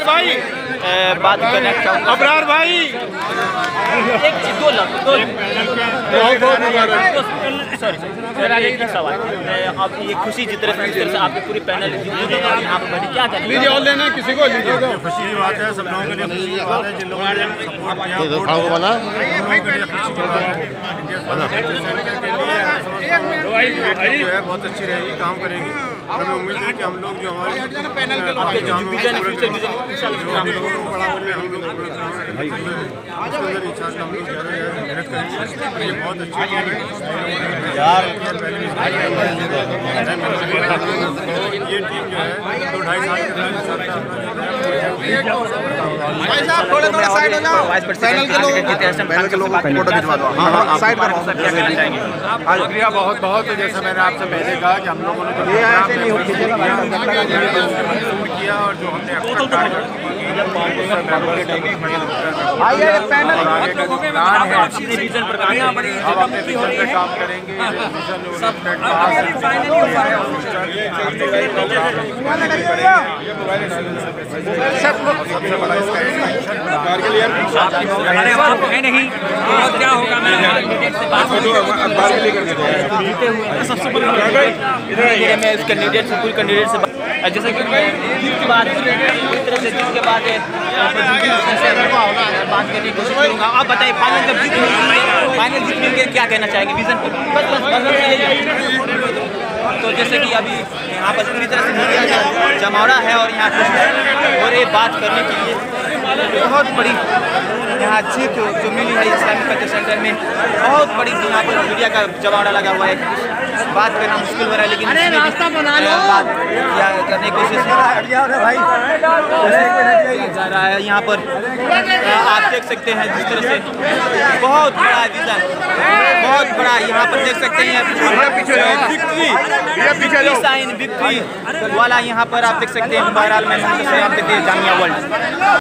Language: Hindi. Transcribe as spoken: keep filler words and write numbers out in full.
भाई बात करना चाहूँगा। अबरार भाई एक दो लफ्ज़ सॉरी सॉरी एक सवाल। अब ये खुशी जिस तरह से से आपके पूरी पैनल यहाँ पर बैठी, क्या करें? लीजिए और लेना किसी को लीजिए। खुशी की बात है, सब लोगों के लिए खुशी की बात है। जिन लोगों ने सपोर्ट किया उन लोगों के लिए खुशी की बात है। जो है बहुत अच्छी रहेगी, काम करेंगी। हमें उम्मीद है कि हम लोग जो हमारे हम लोगों को बड़ा हम लोग मेहनत करेंगे। ये बहुत अच्छी टीम है यार। ये टीम जो है दो ढाई साल भाई साहब थोड़े थोड़े साइड हो जाओ। पैनल के लोग पैनल के लोगों को फोटो खिंचवा दो। हाँ हाँ साइड पर शुक्रिया बहुत बहुत। जैसे मैंने आपसे पहले कहा कि हम लोगों ने किया और जो हमने काम करेंगे। नहीं क्या होगा, सबसे बड़ी मैं इस कैंडिडेट से पूरी कैंडिडेट से जैसे कि जीत के बाद पूरी तरह से जीत के बाद बात करने की कोशिश करूँगा। आप बताइए फाइनल जब जीत फाइनल जीतने के क्या कहना चाहेंगे विजन पर? बस बस तो जैसे कि अभी यहाँ पर पूरी तरह से मीडिया जमावड़ा है और यहाँ कुछ और ये बात करने के लिए बहुत बड़ी यहाँ जीत जो मिली है इस्लामिक कल्चर सेंटर में, बहुत बड़ी यहाँ पर मीडिया का जमावड़ा लगा हुआ है। बात करना मुश्किल हो रहा है, लेकिन रास्ता बना लो बात या करने की कोशिश जा रहा है। यहाँ पर आप देख सकते हैं जिस तरह से बहुत बड़ा विजन, बहुत बड़ा यहाँ पर देख सकते हैं विक्ट्री साइन विक्ट्री वाला यहाँ पर आप देख सकते हैं। बहरहाल मैं आप देखते हैं जामिया वर्ल्ड।